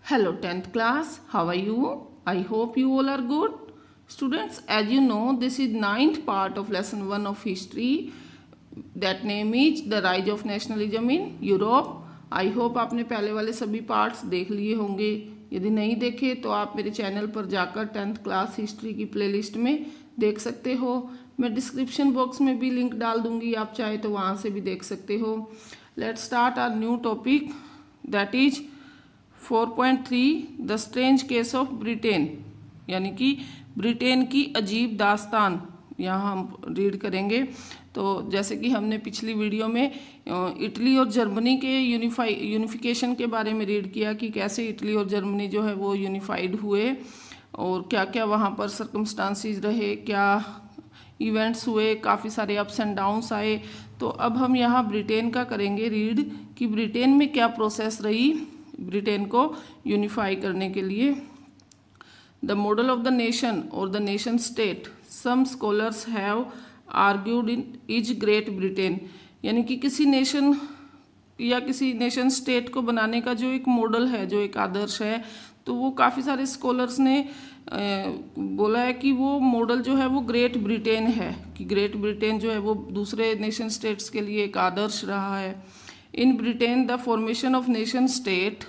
Hello 10th class, how are you? I hope you all are good. Students, as you know, this is 9th part of lesson 1 of history. That name is The Rise of Nationalism in Europe. I hope आपने पहले वाले सभी parts देख लिए होंगे. यदि नहीं देखे तो आप मेरे चैनल पर जाकर 10th क्लास हिस्ट्री की प्लेलिस्ट में देख सकते हो. मैं डिस्क्रिप्शन बॉक्स में भी लिंक डाल दूंगी, आप चाहे तो वहाँ से भी देख सकते हो. Let's start our new topic, that is 4.3 the strange case of Britain, यानी कि ब्रिटेन की अजीब दास्तान. यहाँ हम रीड करेंगे. तो जैसे कि हमने पिछली वीडियो में इटली और जर्मनी के यूनिफिकेशन के बारे में रीड किया कि कैसे इटली और जर्मनी जो है वो यूनिफाइड हुए और क्या क्या वहाँ पर सर्कमस्टांसिस रहे, क्या इवेंट्स हुए, काफ़ी सारे अप्स एंड डाउन्स आए. तो अब हम यहाँ ब्रिटेन का करेंगे रीड कि ब्रिटेन में क्या प्रोसेस रही ब्रिटेन को यूनिफाई करने के लिए. The model of the nation और the nation state some scholars have argued in is great Britain, यानी कि किसी नेशन या किसी नेशन स्टेट को बनाने का जो एक मॉडल है, जो एक आदर्श है, तो वो काफ़ी सारे स्कॉलर्स ने बोला है कि वो मॉडल जो है वो ग्रेट ब्रिटेन है, कि ग्रेट ब्रिटेन जो है वो दूसरे नेशन स्टेट्स के लिए एक आदर्श रहा है. In Britain, the formation of nation state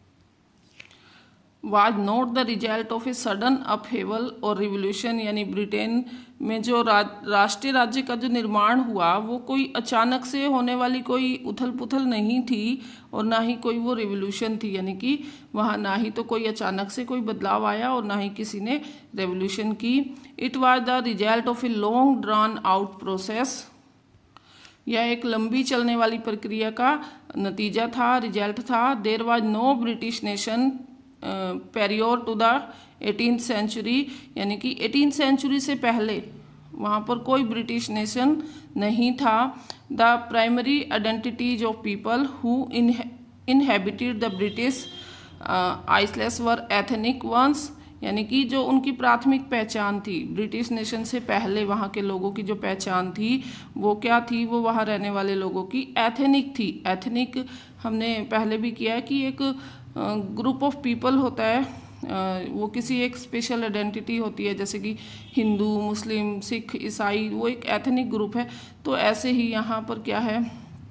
was not the result of a sudden upheaval or revolution, यानी ब्रिटेन में जो राष्ट्रीय राज्य का जो निर्माण हुआ वो कोई अचानक से होने वाली कोई उथल पुथल नहीं थी और ना ही कोई वो रिवोल्यूशन थी, यानी कि वहाँ ना ही तो कोई अचानक से कोई बदलाव आया और ना ही किसी ने रेवोल्यूशन की. It was the result of a long drawn out process, यह एक लंबी चलने वाली प्रक्रिया का नतीजा था, रिजल्ट था. There was no British nation prior to the 18th century, यानी कि 18th सेंचुरी से पहले वहाँ पर कोई ब्रिटिश नेशन नहीं था. The primary identities of people who inhabited the British islands were ethnic ones, यानी कि जो उनकी प्राथमिक पहचान थी ब्रिटिश नेशन से पहले, वहाँ के लोगों की जो पहचान थी वो क्या थी, वो वहाँ रहने वाले लोगों की एथनिक थी. एथनिक हमने पहले भी किया है कि एक ग्रुप ऑफ पीपल होता है, वो किसी एक स्पेशल आइडेंटिटी होती है, जैसे कि हिंदू, मुस्लिम, सिख, ईसाई, वो एक एथनिक ग्रुप है. तो ऐसे ही यहाँ पर क्या है,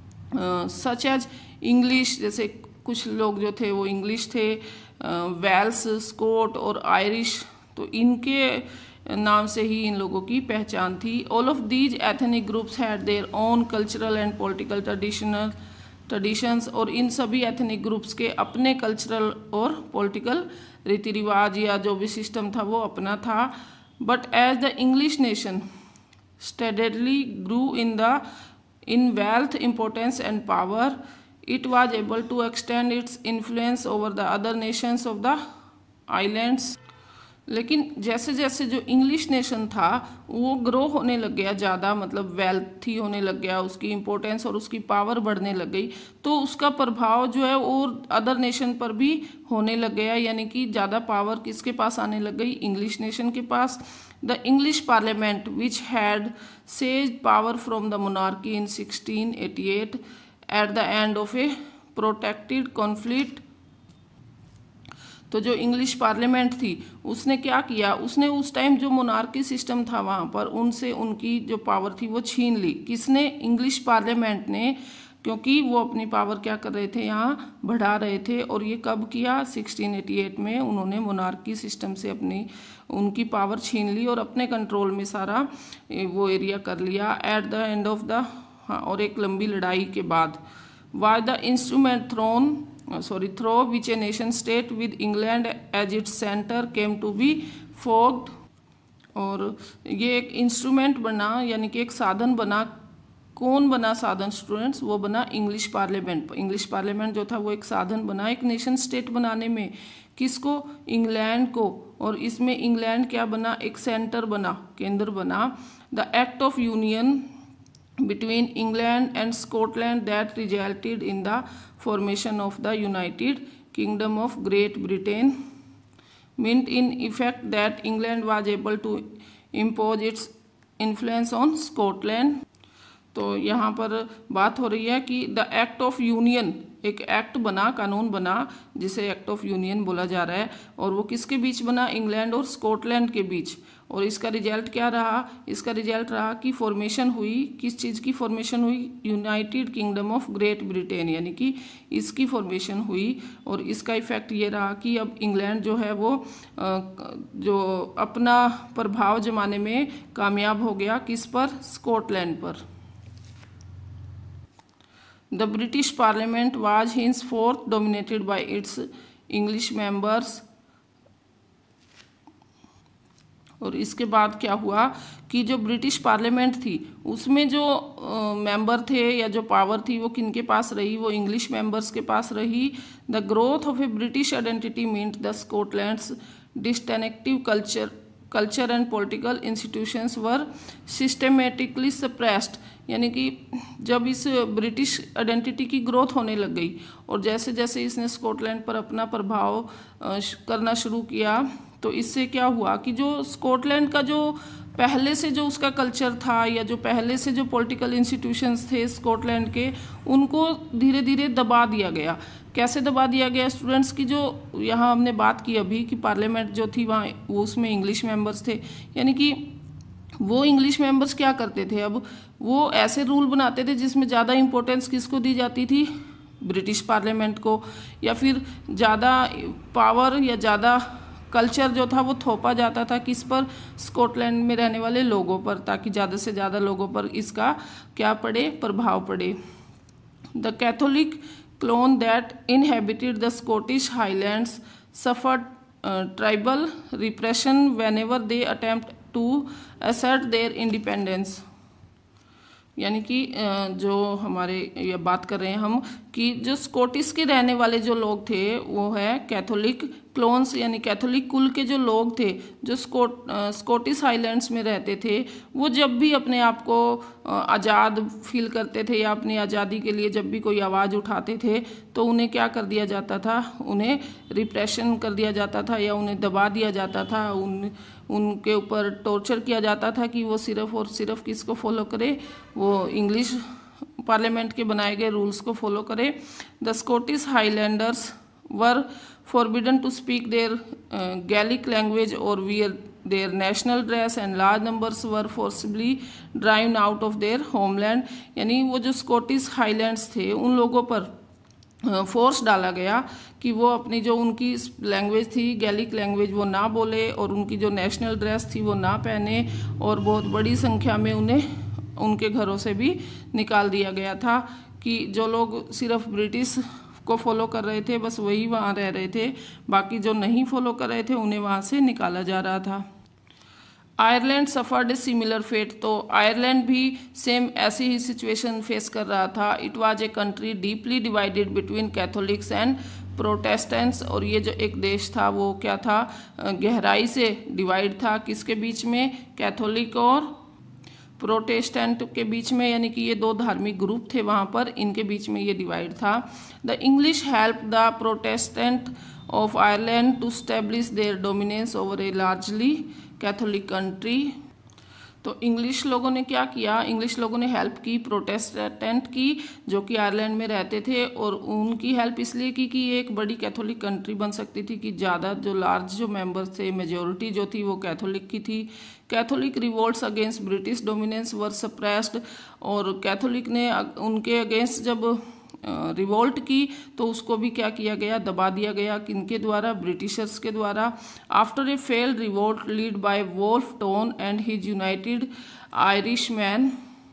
सच एज इंग्लिश, जैसे कुछ लोग जो थे वो इंग्लिश थे, वेल्स, स्कॉट और आयरिश, तो इनके नाम से ही इन लोगों की पहचान थी. All of these ethnic groups had their own cultural and political traditions, और इन सभी एथनिक ग्रुप्स के अपने कल्चरल और पॉलिटिकल रीति रिवाज या जो भी सिस्टम था वो अपना था. But as the English nation steadily grew in wealth, importance and power, it was able to extend its influence over the other nations of the islands. लेकिन जैसे जैसे जो इंग्लिश नेशन था वो ग्रो होने लग गया, ज़्यादा मतलब वेल्थी होने लग गया, उसकी इम्पोर्टेंस और उसकी पावर बढ़ने लग गई, तो उसका प्रभाव जो है और अदर नेशन पर भी होने लग गया, यानी कि ज़्यादा पावर किसके पास आने लग गई, इंग्लिश नेशन के पास. The English parliament which had seized power from the monarchy in 1688 at the end of a protected conflict. तो जो इंग्लिश पार्लियामेंट थी उसने क्या किया, उसने उस टाइम जो मोनार्की सिस्टम था वहाँ पर उनसे उनकी जो पावर थी वो छीन ली. किसने, इंग्लिश पार्लियामेंट ने, क्योंकि वो अपनी पावर क्या कर रहे थे, यहाँ बढ़ा रहे थे. और ये कब किया, 1688 में उन्होंने मोनार्की सिस्टम से उनकी पावर छीन ली और अपने कंट्रोल में सारा वो एरिया कर लिया. At the end of the, हाँ, और एक लंबी लड़ाई के बाद, was the instrument through which a nation state with England as its centre came to be forged. और ये एक इंस्ट्रूमेंट बना, यानी कि एक साधन बना. कौन बना साधन स्टूडेंट्स, वो बना इंग्लिश पार्लियामेंट. इंग्लिश पार्लियामेंट जो था वो एक साधन बना एक नेशन स्टेट बनाने में. किसको, इंग्लैंड को. और इसमें इंग्लैंड क्या बना, एक सेंटर बना, केंद्र बना. The act of union between England and Scotland that resulted in the formation of the United Kingdom of Great Britain meant in effect that England was able to impose its influence on Scotland. तो यहाँ पर बात हो रही है कि the act of union, एक act बना, कानून बना जिसे एक्ट ऑफ यूनियन बोला जा रहा है, और वो किसके बीच बना? इंग्लैंड और स्कॉटलैंड के बीच। और इसका रिजल्ट क्या रहा? इसका रिजल्ट रहा कि फॉर्मेशन हुई, किस चीज़ की फॉर्मेशन हुई? United Kingdom of Great Britain, यानी कि इसकी फॉर्मेशन हुई। और इसका इफेक्ट ये रहा कि अब इंग्लैंड जो है वो जो अपना प्रभाव जमाने में कामयाब हो गया, किस पर? स्कॉटलैंड पर। The British Parliament was henceforth dominated by its English members। और इसके बाद क्या हुआ कि जो ब्रिटिश पार्लियामेंट थी उसमें जो मेंबर थे या जो पावर थी वो किनके पास रही? वो इंग्लिश मेंबर्स के पास रही। The growth of a British identity meant the Scotland's distinctive culture and political institutions were systematically suppressed, यानी कि जब इस ब्रिटिश आइडेंटिटी की ग्रोथ होने लग गई और जैसे जैसे इसने स्कॉटलैंड पर अपना प्रभाव करना शुरू किया, तो इससे क्या हुआ कि जो स्कॉटलैंड का जो पहले से जो उसका कल्चर था या जो पहले से जो पॉलिटिकल इंस्टीट्यूशंस थे स्कॉटलैंड के, उनको धीरे धीरे दबा दिया गया। कैसे दबा दिया गया स्टूडेंट्स? की जो यहाँ हमने बात की अभी कि पार्लियामेंट जो थी वहाँ वो उसमें इंग्लिश मेंबर्स थे, यानी कि वो इंग्लिश मेंबर्स क्या करते थे? अब वो ऐसे रूल बनाते थे जिसमें ज़्यादा इंपॉर्टेंस किसको दी जाती थी? ब्रिटिश पार्लियामेंट को, या फिर ज़्यादा पावर या ज़्यादा कल्चर जो था वो थोपा जाता था किस पर? स्कॉटलैंड में रहने वाले लोगों पर, ताकि ज़्यादा से ज़्यादा लोगों पर इसका क्या पड़े? प्रभाव पड़े। The Catholic clone that inhabited the Scottish Highlands suffered tribal repression whenever they attempt to assert their independence। यानी कि जो हमारे ये बात कर रहे हैं हम कि जो स्कॉटिश के रहने वाले जो लोग थे वो है कैथोलिक क्लोन्स, यानी कैथोलिक कुल के जो लोग थे जो स्कॉटिश हाईलैंड्स में रहते थे, वो जब भी अपने आप को आज़ाद फील करते थे या अपनी आज़ादी के लिए जब भी कोई आवाज़ उठाते थे तो उन्हें क्या कर दिया जाता था? उन्हें रिप्रेशन कर दिया जाता था या उन्हें दबा दिया जाता था, उनके ऊपर टॉर्चर किया जाता था कि वो सिर्फ और सिर्फ किसको फॉलो करे? वो इंग्लिश पार्लियामेंट के बनाए गए रूल्स को फॉलो करे। The Scottish Highlanders were forbidden to speak their Gaelic language or wear their national dress and large numbers were forcibly driven out of their homeland। यानी वो जो स्कॉटिश हाईलैंड्स थे उन लोगों पर फोर्स डाला गया कि वो अपनी जो उनकी लैंग्वेज थी गैलिक लैंग्वेज वो ना बोले और उनकी जो नेशनल ड्रेस थी वो ना पहने, और बहुत बड़ी संख्या में उन्हें उनके घरों से भी निकाल दिया गया था कि जो लोग सिर्फ ब्रिटिश को फॉलो कर रहे थे बस वही वहाँ रह रहे थे, बाकी जो नहीं फॉलो कर रहे थे उन्हें वहाँ से निकाला जा रहा था। Ireland suffered a similar fate, तो आयरलैंड भी सेम ऐसी ही सिचुएशन फेस कर रहा था। It was a country deeply divided between Catholics and Protestants, और ये जो एक देश था वो क्या था? गहराई से डिवाइड था, किसके बीच में? कैथोलिक और प्रोटेस्टेंट के बीच में, यानी कि ये दो धार्मिक ग्रुप थे वहाँ पर, इनके बीच में ये डिवाइड था। The English help the Protestant of Ireland to establish their dominance over a largely Catholic country. तो इंग्लिश लोगों ने क्या किया? इंग्लिश लोगों ने हेल्प की प्रोटेस्टेंट की जो कि आयरलैंड में रहते थे, और उनकी हेल्प इसलिए की कि ये एक बड़ी कैथोलिक कंट्री बन सकती थी, कि ज़्यादा जो लार्ज जो मेंबर्स थे, मेजॉरिटी जो थी वो कैथोलिक की थी। Catholic revolts against British dominance were suppressed, और कैथोलिक ने उनके अगेंस्ट जब रिवोल्ट की तो उसको भी क्या किया गया? दबा दिया गया। किनके द्वारा? ब्रिटिशर्स के द्वारा। After a failed revolt lead by Wolfe Tone and his United Irishman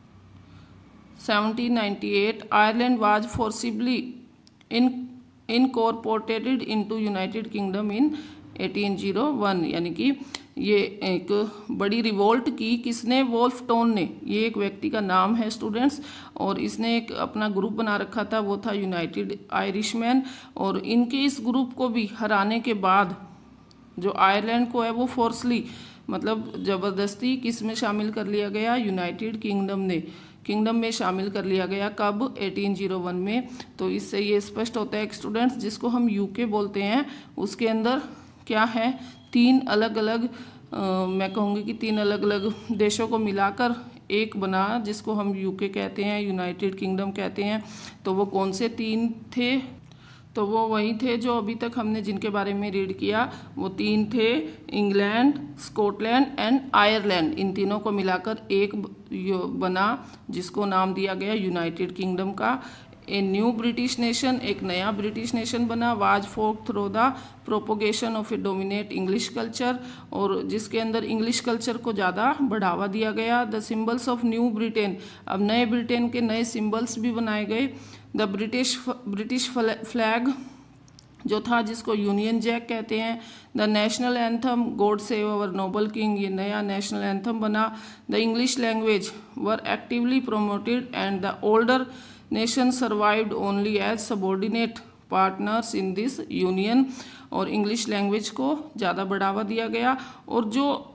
1798 Ireland was forcibly incorporated into United Kingdom in 1801। यानी कि ये एक बड़ी रिवोल्ट की किसने? वोल्फ टोन ने। ये एक व्यक्ति का नाम है स्टूडेंट्स, और इसने एक अपना ग्रुप बना रखा था, वो था यूनाइटेड आयरिशमैन। और इनके इस ग्रुप को भी हराने के बाद जो आयरलैंड को है वो फोर्सली मतलब ज़बरदस्ती किस में शामिल कर लिया गया? यूनाइटेड किंगडम में शामिल कर लिया गया। कब? 1801 में। तो इससे ये स्पष्ट होता है स्टूडेंट्स, जिसको हम यूके बोलते हैं, उसके अंदर क्या है? तीन अलग अलग मैं कहूँगी कि तीन अलग अलग देशों को मिलाकर एक बना, जिसको हम यूके कहते हैं, यूनाइटेड किंगडम कहते हैं। तो वो कौन से 3 थे? तो वो वही थे जो अभी तक हमने जिनके बारे में रीड किया, वो 3 थे, इंग्लैंड, स्कॉटलैंड एंड आयरलैंड। इन तीनों को मिलाकर एक बना जिसको नाम दिया गया यूनाइटेड किंगडम का। ए न्यू ब्रिटिश नेशन, एक नया ब्रिटिश नेशन बना, वाज फोक through the propagation of a dominate English culture, और जिसके अंदर इंग्लिश कल्चर को ज़्यादा बढ़ावा दिया गया। The symbols of new Britain, अब नए ब्रिटेन के नए सिंबल्स भी बनाए गए। द ब्रिटिश फ्लैग जो था, जिसको यूनियन जैक कहते हैं। The national anthem, God save our noble king, ये नया नेशनल एंथम बना। The English language were actively promoted and the older nation survived only as subordinate partners in this union, और English language को ज़्यादा बढ़ावा दिया गया। और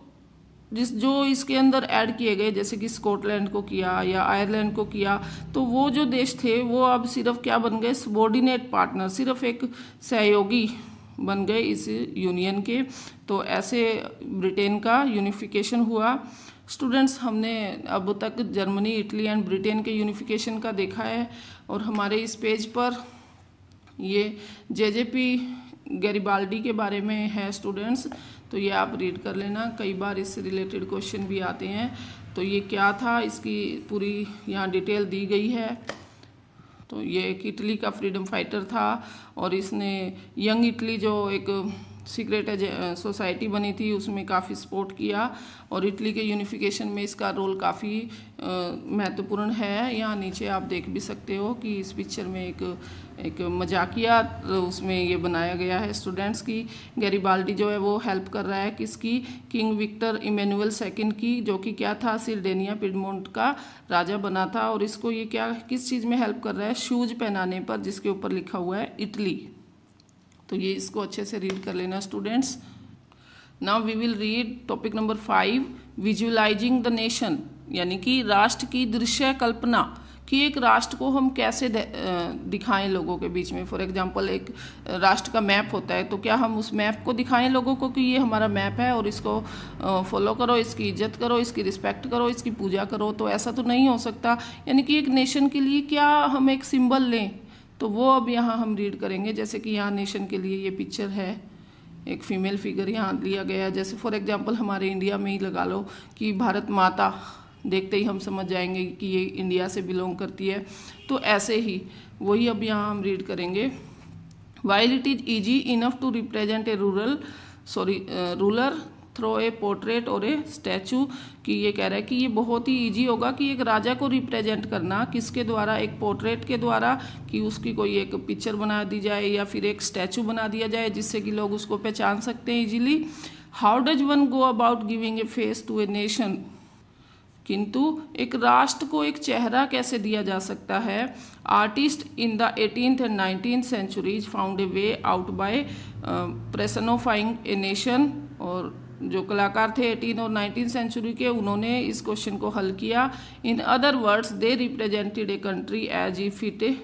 जो इसके अंदर ऐड किए गए, जैसे कि स्कॉटलैंड को किया या आयरलैंड को किया, तो वो जो देश थे वो अब सिर्फ क्या बन गए? सबॉर्डिनेट पार्टनर, सिर्फ एक सहयोगी बन गए इस यूनियन के। तो ऐसे ब्रिटेन का यूनिफिकेशन हुआ। स्टूडेंट्स, हमने अब तक जर्मनी, इटली एंड ब्रिटेन के यूनिफिकेशन का देखा है, और हमारे इस पेज पर ये जेजेपी गैरिबाल्डी के बारे में है स्टूडेंट्स, तो ये आप रीड कर लेना, कई बार इससे रिलेटेड क्वेश्चन भी आते हैं। तो ये क्या था, इसकी पूरी यहाँ डिटेल दी गई है। तो ये एक इटली का फ्रीडम फाइटर था, और इसने यंग इटली जो एक सीक्रेट सोसाइटी बनी थी उसमें काफ़ी सपोर्ट किया, और इटली के यूनिफिकेशन में इसका रोल काफ़ी महत्वपूर्ण है। यहाँ नीचे आप देख भी सकते हो कि इस पिक्चर में एक मजाकिया उसमें ये बनाया गया है स्टूडेंट्स की। गैरिबाल्डी जो है वो हेल्प कर रहा है किसकी? किंग विक्टर इमैनुअल सेकंड की, जो कि क्या था? सिरडेनिया पिडमोंट का राजा बना था। और इसको ये क्या किस चीज़ में हेल्प कर रहा है? शूज पहनाने पर, जिसके ऊपर लिखा हुआ है इटली। तो ये इसको अच्छे से रीड कर लेना students. Now we will read topic number 5, visualizing the nation, यानी कि राष्ट्र की दृश्य कल्पना, कि एक राष्ट्र को हम कैसे दिखाएं लोगों के बीच में। फॉर एग्जांपल, एक राष्ट्र का मैप होता है, तो क्या हम उस मैप को दिखाएं लोगों को कि ये हमारा मैप है और इसको फॉलो करो, इसकी इज्जत करो, इसकी रिस्पेक्ट करो, इसकी पूजा करो? तो ऐसा तो नहीं हो सकता। यानी कि एक नेशन के लिए क्या हम एक सिंबल लें, तो वो अब यहाँ हम रीड करेंगे। जैसे कि यहाँ नेशन के लिए ये पिक्चर है, एक फीमेल फिगर यहाँ लिया गया है। जैसे फॉर एग्जांपल हमारे इंडिया में ही लगा लो कि भारत माता, देखते ही हम समझ जाएंगे कि ये इंडिया से बिलोंग करती है। तो ऐसे ही वही अब यहाँ हम रीड करेंगे। While it is easy enough to represent a ruler through a portrait और ए स्टैचू, कि ये कह रहा है कि ये बहुत ही इजी होगा कि एक राजा को रिप्रेजेंट करना, किसके द्वारा? एक पोर्ट्रेट के द्वारा, कि उसकी कोई एक पिक्चर बना दी जाए या फिर एक स्टैचू बना दिया जाए, जिससे कि लोग उसको पहचान सकते हैं easily. How does one go about giving a face to a nation, किंतु एक राष्ट्र को एक चेहरा कैसे दिया जा सकता है? Artist in the 18th and 19th centuries found a way out by personifying a nation, और जो कलाकार थे 18 और 19 सेंचुरी के, उन्होंने इस क्वेश्चन को हल किया। In other words, they represented a country as if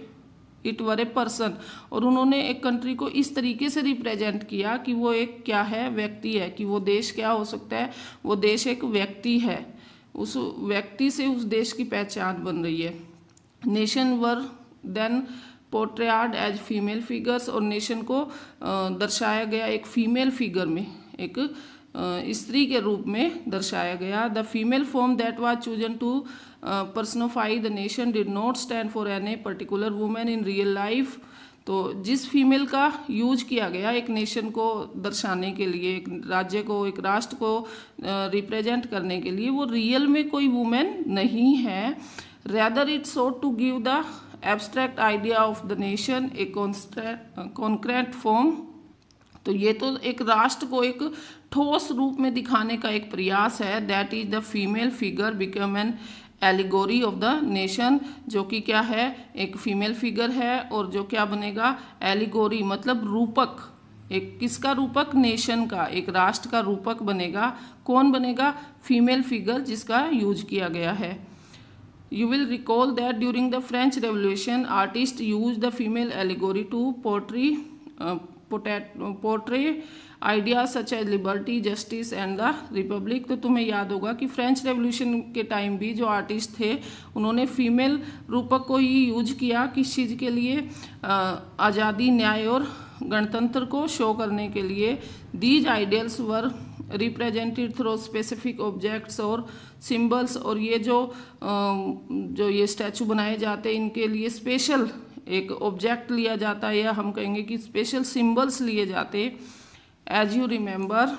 it were a person, और उन्होंने एक कंट्री को इस तरीके से रिप्रेजेंट किया कि वो एक क्या है? व्यक्ति है। कि वो देश क्या हो सकता है? वो देश एक व्यक्ति है, उस व्यक्ति से उस देश की पहचान बन रही है। Nation were then portrayed as female figures, और नेशन को दर्शाया गया एक फीमेल फिगर में, एक स्त्री के रूप में दर्शाया गया। The female form that was chosen to personify the nation did not stand for any particular women in real life. तो जिस फीमेल का यूज किया गया एक नेशन को दर्शाने के लिए, एक राज्य को, एक राष्ट्र को रिप्रेजेंट करने के लिए, वो रियल में कोई वुमेन नहीं है। Rather it sought to give the abstract idea of the nation a concrete form. तो ये तो एक राष्ट्र को एक ठोस रूप में दिखाने का एक प्रयास है। That is the female figure become an allegory of the nation, जो कि क्या है? एक फीमेल फिगर है, और जो क्या बनेगा? एलिगोरी, मतलब रूपक। एक किसका रूपक? नेशन का, एक राष्ट्र का रूपक बनेगा। कौन बनेगा? फीमेल फिगर जिसका यूज किया गया है। You will recall that during the French Revolution, artists used the female allegory to portray ideas such as liberty, justice and the republic. तो तुम्हें याद होगा कि फ्रेंच रेवोल्यूशन के टाइम भी जो आर्टिस्ट थे उन्होंने फीमेल रूपक को ही यूज किया किस चीज़ के लिए, आज़ादी, न्याय और गणतंत्र को शो करने के लिए। These ideals were represented through specific objects और सिंबल्स। और ये जो ये स्टैचू बनाए जाते हैं इनके लिए स्पेशल एक ऑब्जेक्ट लिया जाता है, या हम कहेंगे कि स्पेशल सिंबल्स लिए जाते। As you remember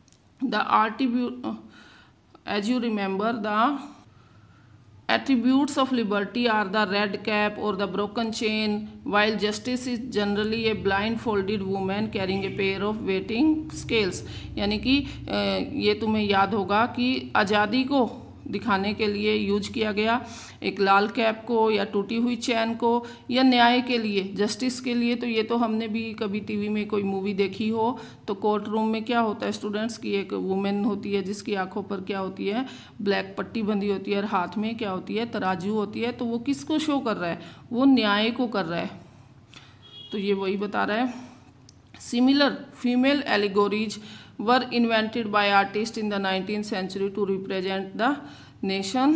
the attributes of liberty are the red cap or the broken chain, while justice is generally a blindfolded woman carrying a pair of weighing scales। यानी कि ये तुम्हें याद होगा कि आज़ादी को दिखाने के लिए यूज किया गया एक लाल कैप को या टूटी हुई चैन को, या न्याय के लिए, जस्टिस के लिए। तो ये तो हमने भी कभी टीवी में कोई मूवी देखी हो तो कोर्ट रूम में क्या होता है स्टूडेंट्स की एक वुमेन होती है जिसकी आंखों पर क्या होती है, ब्लैक पट्टी बंधी होती है और हाथ में क्या होती है, तराजू होती है। तो वो किसको शो कर रहा है, वो न्याय को कर रहा है। तो ये वही बता रहा है। Similar female allegories were invented by artists in the 19th century to represent the nation।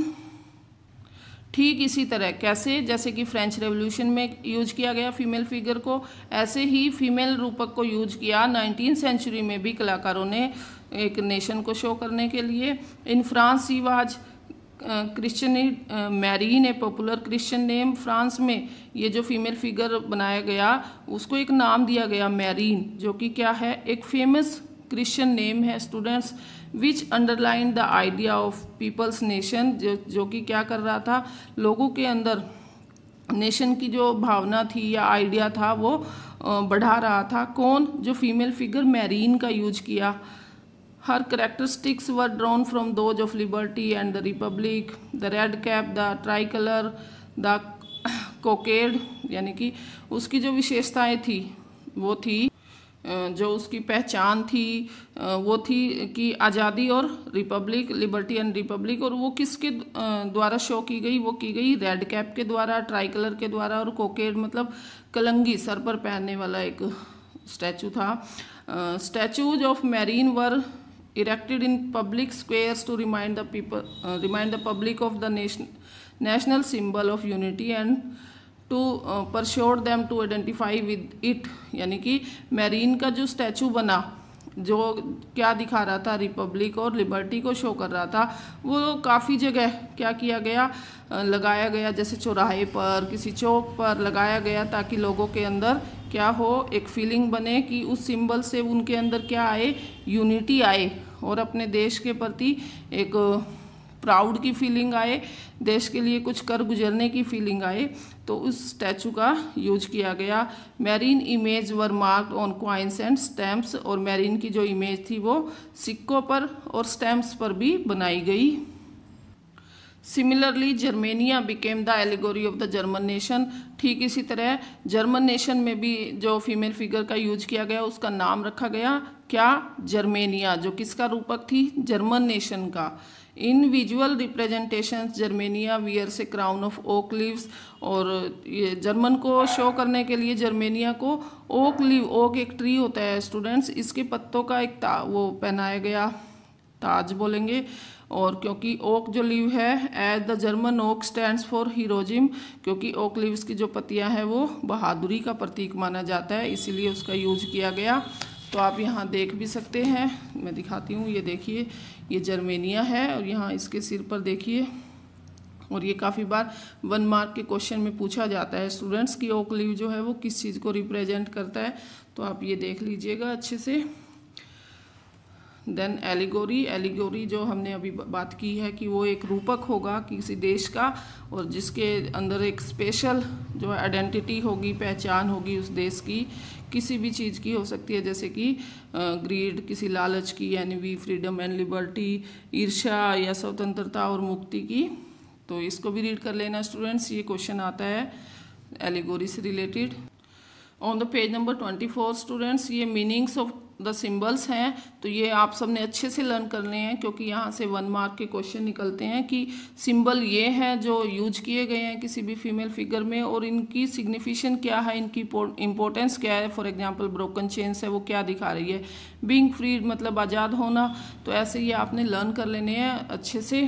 ठीक इसी तरह कैसे, जैसे कि फ्रेंच रेवोल्यूशन में यूज किया गया फीमेल फिगर को, ऐसे ही फीमेल रूपक को यूज किया 19th सेंचुरी में भी कलाकारों ने एक नेशन को शो करने के लिए। In France she was christened Marianne a popular Christian name. France में ये जो फीमेल फिगर बनाया गया उसको एक नाम दिया गया मैरीन, जो कि क्या है, एक फेमस क्रिश्चियन नेम है students, which underline the idea of people's nation, जो कि क्या कर रहा था, लोगों के अंदर नेशन की जो भावना थी या आइडिया था वो बढ़ा रहा था। कौन, जो फीमेल फिगर मैरीन का यूज किया। Her characteristics were drawn from those of liberty and the republic, the red cap, the tricolour, the cockade. यानी कि उसकी जो विशेषताएं थी वो थी, जो उसकी पहचान थी वो थी कि आज़ादी और रिपब्लिक, लिबर्टी एंड रिपब्लिक। और वो किसके द्वारा शो की गई, वो की गई रेड कैप के द्वारा, ट्राई कलर के द्वारा, और कोकेड मतलब कलंगी, सर पर पहनने वाला एक स्टैचू था। Statues of Marianne were erected in public squares to remind the public of the national symbol of unity and to persuade them to identify with it. यानी कि मैरीन का जो स्टैचू बना, जो क्या दिखा रहा था, रिपब्लिक और लिबर्टी को शो कर रहा था, वो काफ़ी जगह क्या किया गया, लगाया गया, जैसे चौराहे पर, किसी चौक पर लगाया गया, ताकि लोगों के अंदर क्या हो, एक फीलिंग बने कि उस सिंबल से उनके अंदर क्या आए, यूनिटी आए, और अपने देश के प्रति एक प्राउड की फीलिंग आए, देश के लिए कुछ कर गुजरने की फीलिंग आए। तो उस स्टैचू का यूज किया गया। Marianne images were marked on coins and stamps. और मैरीन की जो इमेज थी वो सिक्कों पर और स्टैम्प्स पर भी बनाई गई। Similarly Germania became the allegory of the German nation. ठीक इसी तरह जर्मन नेशन में भी जो फीमेल फिगर का यूज किया गया उसका नाम रखा गया क्या, जर्मेनिया, जो किसका रूपक थी, जर्मन नेशन का। In visual representation Germania wears a crown of oak leaves. और ये जर्मन को शो करने के लिए जर्मेनिया को ओक लीव, ओक एक ट्री होता है स्टूडेंट्स, इसके पत्तों का एक वो पहनाया गया, ताज बोलेंगे। और क्योंकि ओक जो लीव है, as the German oak stands for heroism, क्योंकि ओक लीव्स की जो पत्तियां हैं वो बहादुरी का प्रतीक माना जाता है, इसीलिए उसका यूज किया गया। तो आप यहाँ देख भी सकते हैं, मैं दिखाती हूँ, ये देखिए, ये जर्मेनिया है और यहाँ इसके सिर पर देखिए। और ये काफ़ी बार 1 मार्क के क्वेश्चन में पूछा जाता है स्टूडेंट्स की ओक लीव जो है वो किस चीज़ को रिप्रेजेंट करता है, तो आप ये देख लीजिएगा अच्छे से। देन एलिगोरी जो हमने अभी बात की है कि वो एक रूपक होगा किसी देश का, और जिसके अंदर एक स्पेशल जो आइडेंटिटी होगी, पहचान होगी उस देश की, किसी भी चीज़ की हो सकती है, जैसे कि ग्रीड, किसी लालच की, एनवी, फ्रीडम एंड लिबर्टी, ईर्ष्या या स्वतंत्रता और मुक्ति की। तो इसको भी रीड कर लेना स्टूडेंट्स, ये क्वेश्चन आता है एलिगोरी से related. On the page number 24 students, ये मीनिंग्स ऑफ द सिंबल्स हैं, तो ये आप सबने अच्छे से लर्न करने हैं, क्योंकि यहाँ से 1 मार्क के क्वेश्चन निकलते हैं कि सिंबल ये हैं जो यूज किए गए हैं किसी भी फीमेल फिगर में, और इनकी सिग्निफिकेशन क्या है, इनकी इंपॉर्टेंस क्या है। फॉर एग्जांपल ब्रोकन चेन्स है, वो क्या दिखा रही है, बीइंग फ्री मतलब आज़ाद होना। तो ऐसे ये आपने लर्न कर लेने हैं अच्छे से।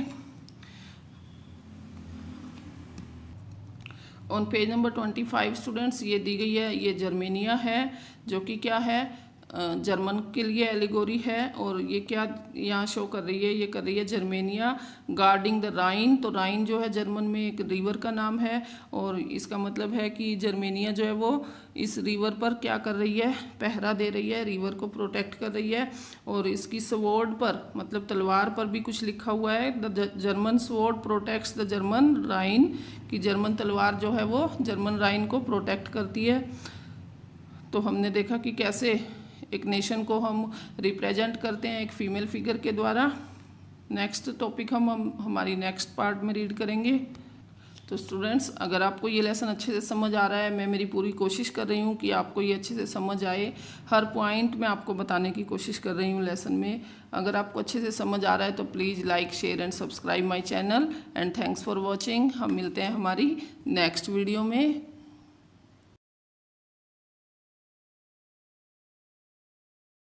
ऑन पेज नंबर 25 स्टूडेंट्स ये दी गई है, ये जर्मेनिया है, जो कि क्या है, जर्मन के लिए एलिगोरी है। और ये क्या यहाँ शो कर रही है, ये कर रही है जर्मेनिया गार्डिंग द राइन। तो राइन जो है जर्मन में एक रिवर का नाम है, और इसका मतलब है कि जर्मेनिया जो है वो इस रिवर पर क्या कर रही है, पहरा दे रही है, रिवर को प्रोटेक्ट कर रही है। और इसकी स्वॉर्ड पर मतलब तलवार पर भी कुछ लिखा हुआ है, the German sword protects the German Rhine, कि जर्मन तलवार जो है वो जर्मन राइन को प्रोटेक्ट करती है। तो हमने देखा कि कैसे एक नेशन को हम रिप्रेजेंट करते हैं एक फीमेल फिगर के द्वारा। नेक्स्ट टॉपिक हम हमारी नेक्स्ट पार्ट में रीड करेंगे। तो स्टूडेंट्स, अगर आपको ये लेसन अच्छे से समझ आ रहा है, मैं मेरी पूरी कोशिश कर रही हूँ कि आपको ये अच्छे से समझ आए, हर पॉइंट मैं आपको बताने की कोशिश कर रही हूँ लेसन में। अगर आपको अच्छे से समझ आ रहा है तो please like, share and subscribe my channel, and thanks for watching. हम मिलते हैं हमारी नेक्स्ट वीडियो में।